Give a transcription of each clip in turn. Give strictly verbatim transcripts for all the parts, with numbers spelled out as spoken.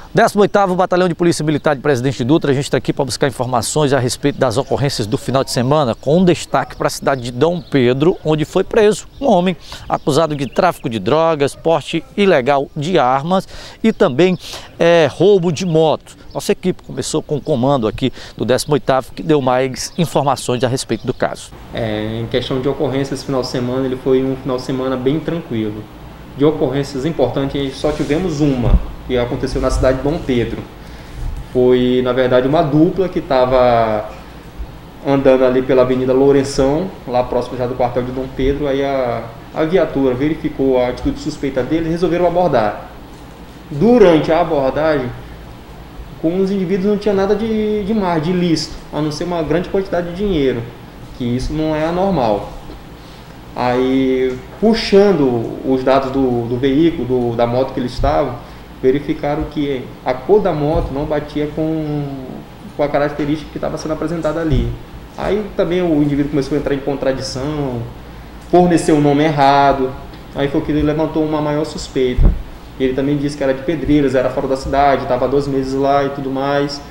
décimo oitavo Batalhão de Polícia Militar de Presidente Dutra, a gente está aqui para buscar informações a respeito das ocorrências do final de semana, com um destaque para a cidade de Dom Pedro, onde foi preso um homem acusado de tráfico de drogas, porte ilegal de armas e também é, roubo de moto. Nossa equipe começou com o comando aqui do décimo oitavo, que deu mais informações a respeito do caso. É, em questão de ocorrências, esse final de semana, ele foi um final de semana bem tranquilo. De ocorrências importantes, só tivemos uma, que aconteceu na cidade de Dom Pedro. Foi, na verdade, uma dupla que estava andando ali pela Avenida Lourenção, lá próximo já do quartel de Dom Pedro. Aí a, a viatura verificou a atitude suspeita deles e resolveram abordar. Durante a abordagem, com os indivíduos não tinha nada de, de mais, de ilícito, a não ser uma grande quantidade de dinheiro, que isso não é anormal. Aí, puxando os dados do, do veículo, do, da moto que eles estavam, verificaram que a cor da moto não batia com, com a característica que estava sendo apresentada ali. Aí também o indivíduo começou a entrar em contradição, forneceu o nome errado, aí foi que ele levantou uma maior suspeita. Ele também disse que era de Pedreiras, era fora da cidade, estava há dois meses lá e tudo mais.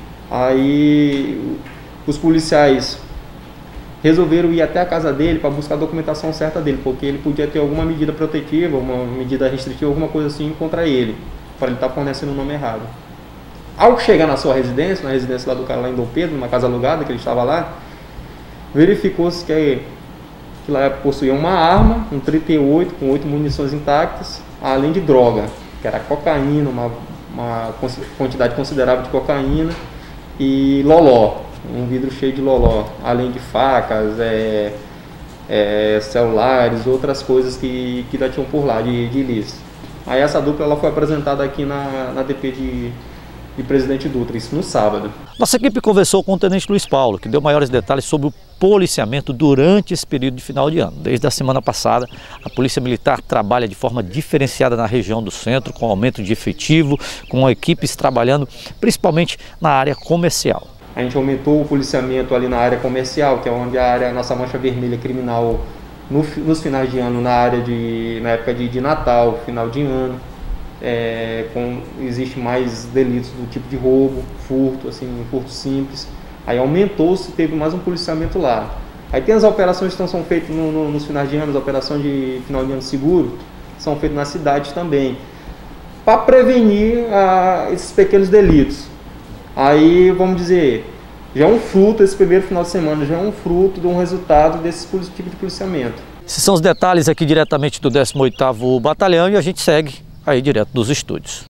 Aí os policiais resolveram ir até a casa dele para buscar a documentação certa dele, porque ele podia ter alguma medida protetiva, uma medida restritiva, alguma coisa assim contra ele, para ele estar fornecendo o nome errado. Ao chegar na sua residência, na residência lá do cara lá em Dom Pedro, numa casa alugada que ele estava lá, verificou-se que, que lá possuía uma arma, um trinta e oito com oito munições intactas, além de droga, que era cocaína, uma, uma quantidade considerável de cocaína e loló, um vidro cheio de loló, além de facas, é, é, celulares, outras coisas que, que ainda tinham por lá de, de ilícito. Aí essa dupla ela foi apresentada aqui na, na D P de, de Presidente Dutra, isso no sábado. Nossa equipe conversou com o Tenente Luiz Paulo, que deu maiores detalhes sobre o policiamento durante esse período de final de ano. Desde a semana passada, a Polícia Militar trabalha de forma diferenciada na região do centro, com aumento de efetivo, com equipes trabalhando principalmente na área comercial. A gente aumentou o policiamento ali na área comercial, que é onde a área, a nossa mancha vermelha criminal no, nos finais de ano, na área de, na época de, de Natal, final de ano, é, com, existe mais delitos do tipo de roubo, furto, assim, furto simples. Aí aumentou-se, teve mais um policiamento lá. Aí tem as operações que são feitas no, no, nos finais de ano, as operações de final de ano seguro, são feitas na cidade também, para prevenir ah, esses pequenos delitos. Aí, vamos dizer, já é um fruto, esse primeiro final de semana, já é um fruto de um resultado desse tipo de policiamento. Esses são os detalhes aqui diretamente do décimo oitavo Batalhão e a gente segue aí direto dos estúdios.